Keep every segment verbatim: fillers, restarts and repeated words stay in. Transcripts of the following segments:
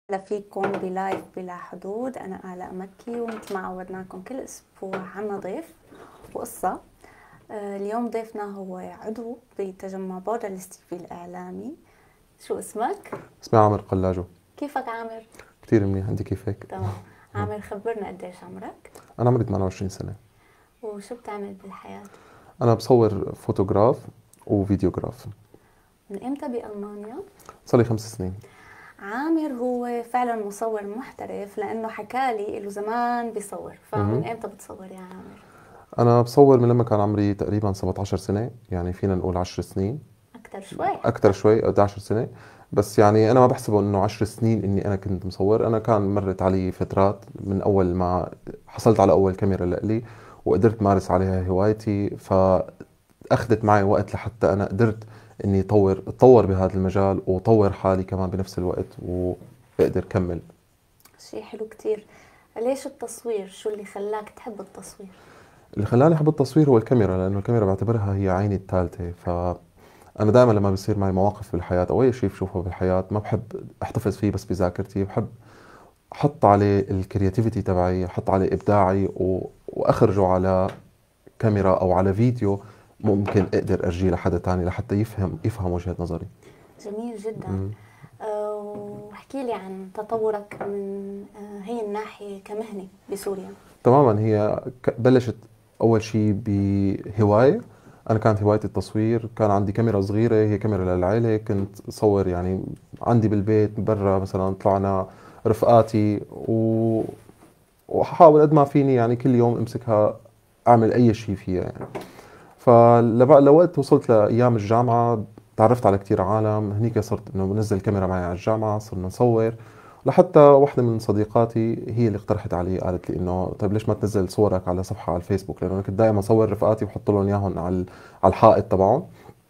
أهلا فيكم بلايف بلا حدود. أنا آلاء مكي، ومثل ما عودناكم كل أسبوع عنا ضيف وقصة. آه، اليوم ضيفنا هو عضو بتجمع بودرلست في الإعلامي. شو اسمك؟ اسمي عامر قلاجو. كيفك عامر؟ كتير منيح، انت كيفك؟ تمام. عامر، خبرنا قديش عمرك؟ انا عمري ثمانية وعشرين سنة. وشو بتعمل بالحياة؟ انا بصور فوتوغراف وفيديوغراف. من إمتى بألمانيا؟ صار لي خمس سنين. عامر هو فعلا مصور محترف، لأنه حكالي له زمان بيصور. فمن مهم. إمتى بتصور يا عامر؟ انا بصور من لما كان عمري تقريبا سبعة عشر سنة، يعني فينا نقول عشر سنين. أكتر شوي اكثر حتى. شوي، احد عشر سنة. بس يعني انا ما بحسبه انه عشر سنين اني انا كنت مصور. انا كان مرت علي فترات من اول ما حصلت على اول كاميرا لإلي وقدرت مارس عليها هوايتي، فاخذت معي وقت لحتى انا قدرت اني اطور اتطور بهذا المجال وطور حالي كمان بنفس الوقت واقدر كمل. شيء حلو كتير. ليش التصوير؟ شو اللي خلاك تحب التصوير؟ اللي خلاني احب التصوير هو الكاميرا، لانه الكاميرا بعتبرها هي عيني الثالثة. فانا دائما لما بصير معي مواقف بالحياة او اي شيء بشوفه بالحياة ما بحب احتفظ فيه بس بذاكرتي، بحب احط عليه الكرياتيفيتي تبعي، احط عليه ابداعي و... واخرجه على كاميرا او على فيديو ممكن اقدر ارجيه لحدا تاني لحتى يفهم يفهم وجهة نظري. جميل جدا. مم. أه، واحكي لي عن تطورك من أه هي الناحية كمهنة بسوريا. تماما. هي ك- بلشت اول شيء بهوايه. انا كانت هوايتي التصوير، كان عندي كاميرا صغيره هي كاميرا للعيله، كنت اصور يعني عندي بالبيت برا مثلا، طلعنا رفقاتي و... واحاول قد ما فيني يعني كل يوم امسكها اعمل اي شيء فيها يعني. فلبقى لوقت وصلت لايام الجامعه تعرفت على كتير عالم هنيك، صرت انه بنزل الكاميرا معي على الجامعه، صرنا نصور. لحتى واحدة من صديقاتي هي اللي اقترحت علي، قالت لي انه طيب ليش ما تنزل صورك على صفحة على الفيسبوك، لانه انا كنت دائما اصور رفقاتي وبحط لهم اياهم على على الحائط تبعهم.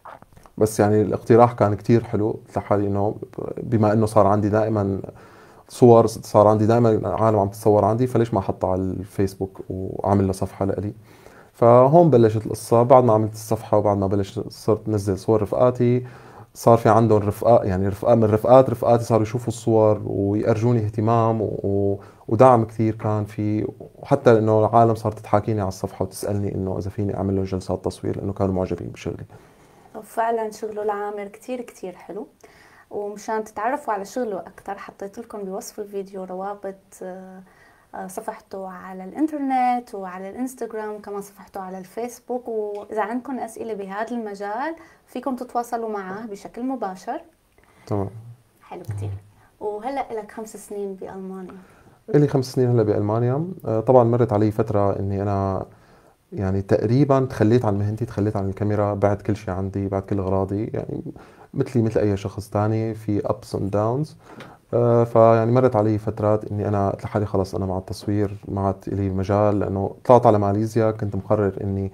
بس يعني الاقتراح كان كتير حلو لحالي، انه بما انه صار عندي دائما صور، صار عندي دائما عالم عم تتصور عندي، فليش ما احطها على الفيسبوك واعمل له صفحة لإلي. فهون بلشت القصة. بعد ما عملت الصفحة وبعد ما بلشت صرت نزل صور رفقاتي، صار في عندهم رفقاء، يعني رفقاء من رفقات رفقاتي صاروا يشوفوا الصور ويأرجوني اهتمام و... ودعم كثير كان في. وحتى انه العالم صارت تحاكيني على الصفحة وتسألني انه اذا فيني اعمل لهم جلسات تصوير، لانه كانوا معجبين بشغلي. فعلا شغله العامر كتير كتير حلو. ومشان تتعرفوا على شغله أكتر حطيت لكم بوصف الفيديو روابط أه آه، صفحته على الانترنت وعلى الانستغرام، وكمان صفحته على الفيسبوك. وإذا عندكم أسئلة بهذا المجال فيكم تتواصلوا معه بشكل مباشر. تمام. حلو كتير. وهلأ لك خمس سنين بألمانيا. إلي خمس سنين هلا بألمانيا. آه، طبعا مرت علي فترة اني انا يعني تقريبا تخليت عن مهنتي، تخليت عن الكاميرا، بعد كل شيء عندي، بعد كل اغراضي يعني، مثلي مثل اي شخص تاني في ups and downs. آه، فيعني مرت علي فترات اني انا قلت لحالي خلص انا مع التصوير ما عاد لي مجال، لانه طلعت على ماليزيا كنت مقرر اني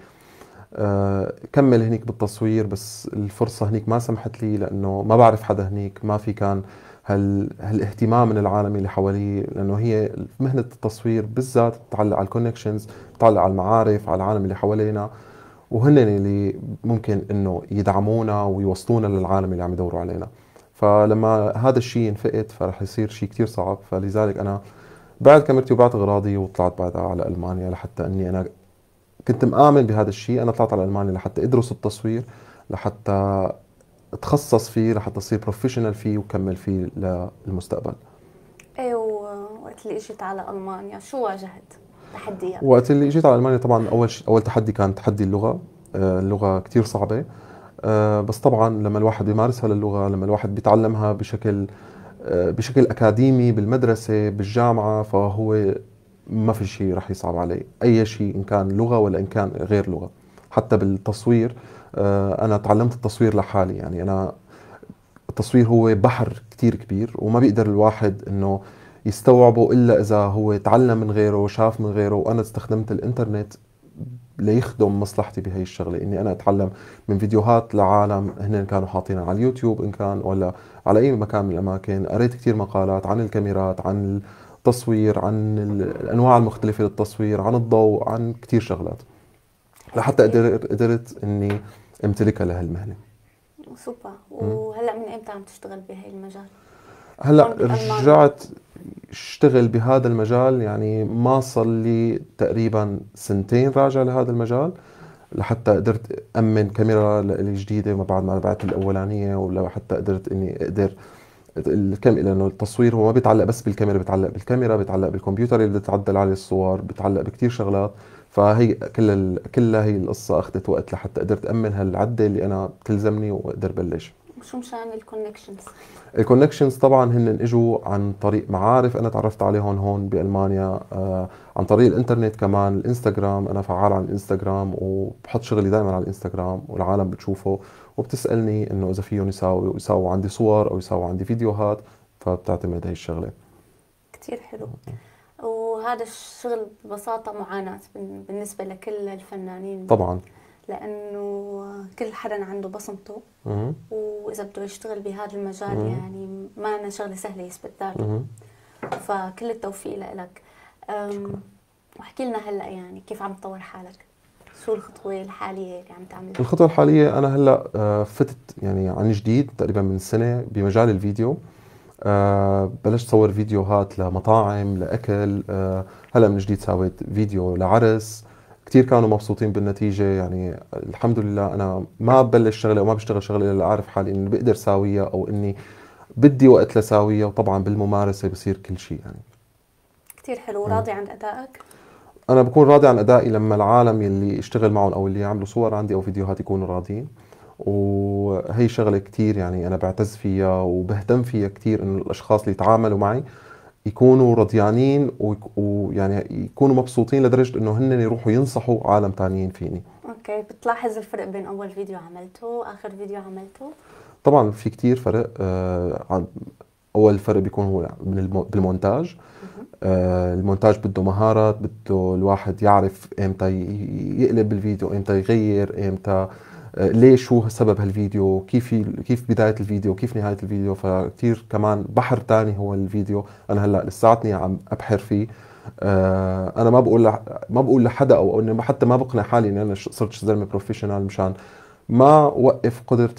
آه، كمل هنيك بالتصوير، بس الفرصة هنيك ما سمحت لي، لانه ما بعرف حدا هنيك، ما في كان هال هالاهتمام من العالم اللي حوالي، لانه هي مهنة التصوير بالذات بتعلق على الكونكشنز، بتعلق على المعارف، على العالم اللي حوالينا، وهن اللي ممكن انه يدعمونا ويوصلونا للعالم اللي عم يدوروا علينا. فلما هذا الشيء ينفقد فرح يصير شيء كتير صعب. فلذلك انا بعد كاميرتي وبعت اغراضي وطلعت بعدها على المانيا، لحتى اني انا كنت مآمن بهذا الشيء. انا طلعت على المانيا لحتى ادرس التصوير، لحتى اتخصص فيه، لحتى اصير بروفيشنال فيه وكمل فيه للمستقبل. ايه، وقت اللي اجيت على ألمانيا شو واجهت تحديات؟ وقت اللي اجيت على المانيا طبعا اول شيء اول تحدي كان تحدي اللغه. آه، اللغه كتير صعبه. آه، بس طبعا لما الواحد بيمارسها للغه، لما الواحد بيتعلمها بشكل آه، بشكل أكاديمي بالمدرسة بالجامعة، فهو ما في شيء رح يصعب عليه، أي شيء إن كان لغة ولا إن كان غير لغة. حتى بالتصوير، آه، أنا تعلمت التصوير لحالي. يعني أنا التصوير هو بحر كتير كبير وما بيقدر الواحد إنه يستوعبه إلا إذا هو تعلم من غيره وشاف من غيره. وأنا استخدمت الإنترنت ليخدم مصلحتي بهي الشغله، اني انا اتعلم من فيديوهات لعالم هن كانوا حاطينها على اليوتيوب ان كان ولا على اي مكان من الاماكن. قريت كثير مقالات عن الكاميرات، عن التصوير، عن ال- الانواع المختلفه للتصوير، عن الضوء، عن كثير شغلات، حلو لحتى كتير. قدرت قدرت اني امتلكها لهالمهنه. سوبر. م. وهلأ من امتى عم تشتغل بهاي المجال؟ هلا هون بألمانيا؟ رجعت اشتغل بهذا المجال، يعني ما صار لي تقريبا سنتين راجع لهذا المجال لحتى قدرت أمن كاميرا لإلي جديدة ما بعد ما بعت الأولانية، ولا حتى قدرت إني أقدر الكم لأنه التصوير هو ما بيتعلق بس بالكاميرا، بيتعلق بالكاميرا، بيتعلق بالكمبيوتر اللي بتعدل عليه الصور، بيتعلق بكتير شغلات. فهي كل ال... كلها هي القصة أخذت وقت لحتى قدرت أمن هالعدة اللي أنا بتلزمني وأقدر بلش. وشو مشان الكونكشنز؟ الكونكشنز طبعا هن اجوا عن طريق معارف انا تعرفت عليهم هون بالمانيا، آه عن طريق الانترنت كمان، الانستغرام. انا فعال على الانستغرام وبحط شغلي دائما على الانستغرام والعالم بتشوفه وبتسالني انه اذا فيهم يساوي يساووا عندي صور او يساووا عندي فيديوهات، فبتعتمد هي الشغله. كتير حلو. وهذا الشغل ببساطة معاناة بال- بالنسبة لكل الفنانين، طبعا. لأنه كل حدا عنده بصمته، مهم. وإذا بده يشتغل بهذا المجال مهم. يعني ما أنا شغلة سهلة يثبت ذاته. مهم. فكل التوفيق لك. واحكي لنا هلأ يعني كيف عم تطور حالك؟ شو الخطوة الحالية اللي عم تعملها؟ الخطوة الحالية أنا هلأ آه، فتت يعني عن جديد تقريبا من سنة بمجال الفيديو. آه بلشت صور فيديوهات لمطاعم لأكل. آه هلا من جديد سويت فيديو لعرس، كتير كانوا مبسوطين بالنتيجة. يعني الحمد لله أنا ما ببلش شغلة أو ما بشتغل شغلة إلا أعرف حالي إني بقدر ساويها أو إني بدي وقت لساويها، وطبعا بالممارسة بصير كل شيء يعني. كتير حلو. مم. راضي عن أدائك؟ أنا بكون راضي عن أدائي لما العالم يلي اشتغل معهم أو اللي يعملوا صور عندي أو فيديوهات يكونوا راضيين. وهي شغلة كتير يعني أنا بعتز فيها وبهتم فيها كتير، إنه الأشخاص اللي يتعاملوا معي يكونوا رضيانين ويك- ويعني يكونوا مبسوطين لدرجة انه هن يروحوا ينصحوا عالم تانيين فيني. اوكي. بتلاحظ الفرق بين أول فيديو عملته وآخر فيديو عملته؟ طبعا في كتير فرق. آه، عن- اول فرق بيكون هو من المو- بالمونتاج. مهم. آه، المونتاج بده مهارات، بده الواحد يعرف امتى ي- يقلب الفيديو، امتى يغير، امتى آه، ليش، شو سبب هالفيديو، كيف ي- كيف بداية الفيديو، كيف نهاية الفيديو. فكتير كمان بحر تاني هو الفيديو. انا هلا لساتني عم ابحر فيه. آه، انا ما بقول لح... ما بقول لحدا او اني حتى ما بقنع حالي اني انا ش- صرت زلمه بروفيشنال مشان ما وقف قدرتي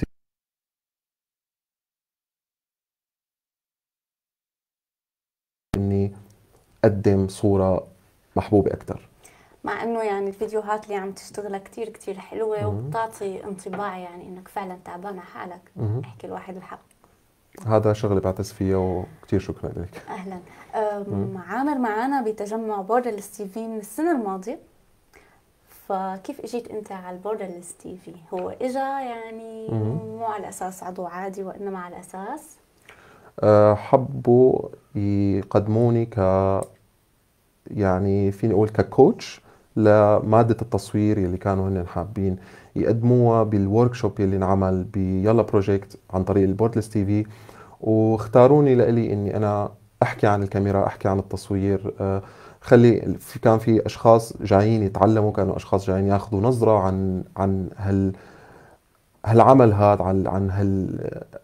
اني اقدم صوره محبوبه اكثر. مع انه يعني الفيديوهات اللي عم تشتغلها كتير كتير حلوة مهم. وبتعطي انطباع يعني انك فعلا تعبان على حالك. مهم. احكي الواحد الحق. هذا شغله بعتز فيها وكثير شكرا لك. اهلا. مهم. أم، عامر معنا بتجمع بوردرلس تي في من السنة الماضية. فكيف اجيت انت على البوردرلس تي في؟ هو اجا يعني مهم. مو على اساس عضو عادي، وانما على اساس آه، حبوا يقدموني ك يعني فيني اقول ككوتش لمادة التصوير يلي كانوا هن حابين يقدموها بالورك شوب يلي انعمل بيلا بروجكت عن طريق البورتلس تي في. واختاروني لإلي اني انا احكي عن الكاميرا، احكي عن التصوير. آه، خلي في كان في اشخاص جايين يتعلموا، كانوا اشخاص جايين ياخذوا نظرة عن عن هال هالعمل هذا، عن عن هال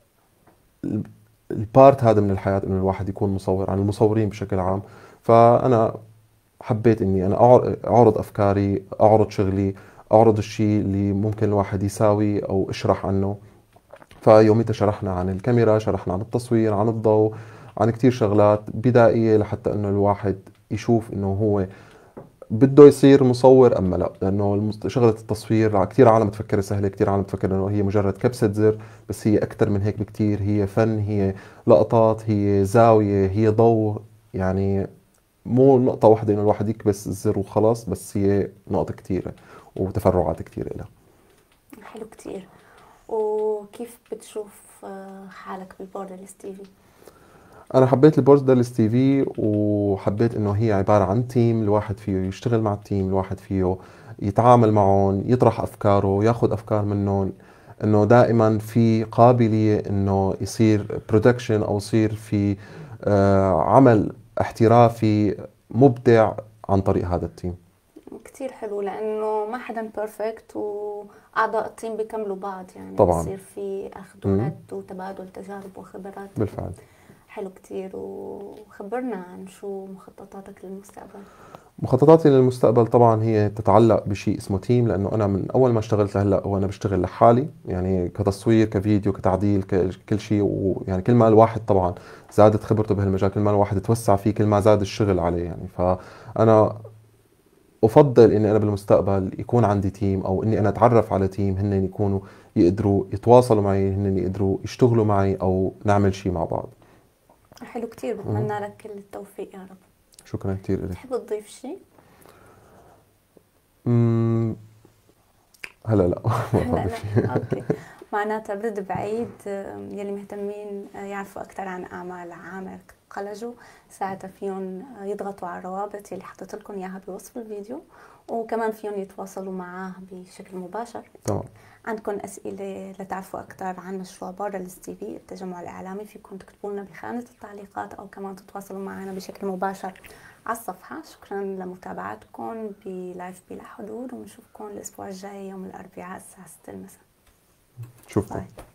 البارت هذا من الحياة، انه الواحد يكون مصور، عن المصورين بشكل عام. فانا حبيت اني انا أعر- اعرض افكاري، اعرض شغلي، اعرض الشيء اللي ممكن الواحد يساوي او اشرح عنه. فيوميتها شرحنا عن الكاميرا، شرحنا عن التصوير، عن الضوء، عن كتير شغلات بدائية لحتى انه الواحد يشوف انه هو بده يصير مصور اما لا. لانه المس- شغلة التصوير كثير عالم تفكر سهلة، كثير عالم تفكر انه هي مجرد كبسة زر، بس هي اكثر من هيك بكثير. هي فن، هي لقطات، هي زاوية، هي ضوء. يعني مو نقطة واحدة إنه الواحد يكبس الزر وخلاص، بس هي نقط كتيرة وتفرعات كتيرة لها. حلو كتير. وكيف بتشوف آه، حالك بالبوردرلس تي في؟ أنا حبيت البوردرلس تي في، وحبيت إنه هي عبارة عن تيم الواحد فيه يشتغل مع التيم، الواحد فيه يتعامل معهم، يطرح أفكاره، ياخذ أفكار منهم. إنه دائما في قابلية إنه يصير برودكشن أو يصير في آه، عمل احترافي مبدع عن طريق هذا التيم. كتير حلو، لأنه ما حدا بيرفكت، وأعضاء التيم بيكملوا بعض، يعني طبعا. بصير في أخذ مم. وند وتبادل تجارب وخبرات. بالفعل. حلو كتير. وخبرنا عن شو مخططاتك للمستقبل. مخططاتي للمستقبل طبعا هي تتعلق بشيء اسمه تيم، لانه انا من اول ما اشتغلت لهلا وانا بشتغل لحالي، يعني كتصوير كفيديو كتعديل كل شيء. ويعني كل ما الواحد طبعا زادت خبرته بهالمجال، كل ما الواحد توسع فيه، كل ما زاد الشغل عليه. يعني فانا افضل اني انا بالمستقبل يكون عندي تيم، او اني انا اتعرف على تيم هن يكونوا يقدروا يتواصلوا معي، هن يقدروا يشتغلوا معي او نعمل شيء مع بعض. حلو كتير، مهم. بتمنى لك كل التوفيق يا رب. شكرا كثير لك. تحب تضيف شيء؟ أمم، هلا لا ما هلا بفضل لا، شيء. اوكي. معناتها برد بعيد، آم، يلي مهتمين آه، يعرفوا اكثر عن اعمال عامر قلجو، ساعتها فيهم آه، يضغطوا على الروابط يلي حطيت لكم اياها بوصف الفيديو، وكمان فيهم يتواصلوا معاه بشكل مباشر. تمام. عندكم اسئله لتعرفوا اكثر عن مشروع بارلز تي في التجمع الاعلامي، فيكم تكتبوا لنا بخانه التعليقات، او كمان تتواصلوا معنا بشكل مباشر على الصفحه. شكرا لمتابعتكم بلايف بلا حدود، ونشوفكم الاسبوع الجاي يوم الاربعاء الساعه ستة المساء. شوفكم. باي.